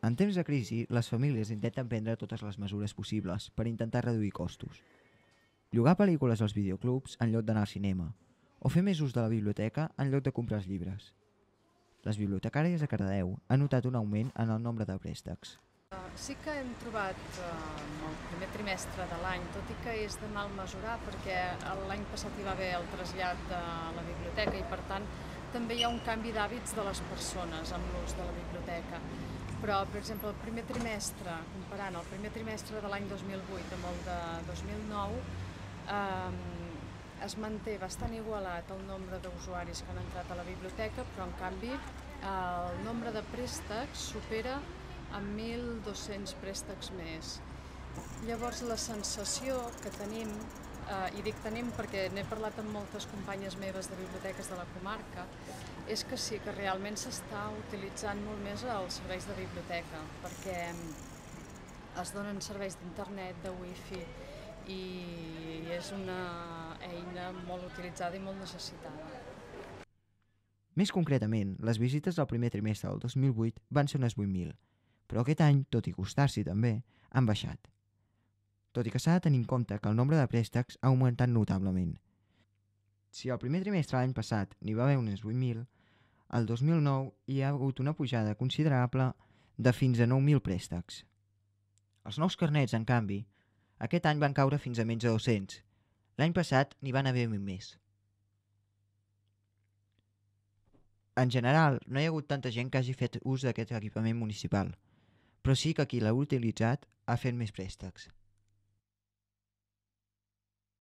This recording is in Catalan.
En temps de crisi, les famílies intenten prendre totes les mesures possibles per intentar reduir costos. Llogar pel·lícules als videoclubs en lloc d'anar al cinema, o fer més ús de la biblioteca en lloc de comprar els llibres. Les bibliotecàries a Cardedeu han notat un augment en el nombre de préstecs. Sí que hem trobat en el primer trimestre de l'any, tot i que és de mal mesurar perquè l'any passat hi va haver el trasllat de la biblioteca i per tant també hi ha un canvi d'hàbits de les persones amb l'ús de la biblioteca. Però, per exemple, el primer trimestre, comparant el primer trimestre de l'any 2008 amb el de 2009, es manté bastant igualat el nombre d'usuaris que han entrat a la biblioteca, però en canvi el nombre de préstecs supera amb 1.200 préstecs més. Llavors la sensació que tenim, i dic tenim perquè n'he parlat amb moltes companyes meves de biblioteques de la comarca, és que sí, que realment s'està utilitzant molt més els serveis de biblioteca, perquè es donen serveis d'internet, de wifi, i és una eina molt utilitzada i molt necessitada. Més concretament, les visites del primer trimestre del 2008 van ser unes 8.000, però aquest any, tot i costar-s'hi també, han baixat. Tot i que s'ha de tenir en compte que el nombre de préstecs ha augmentat notablement. Si al primer trimestre l'any passat n'hi va haver unes 8.000, al 2009 hi ha hagut una pujada considerable de fins a 9.000 préstecs. Els nous carnets, en canvi, aquest any van caure fins a menys de 200. L'any passat n'hi van haver més. En general, no hi ha hagut tanta gent que hagi fet ús d'aquest equipament municipal, però sí que qui l'ha utilitzat ha fet més préstecs.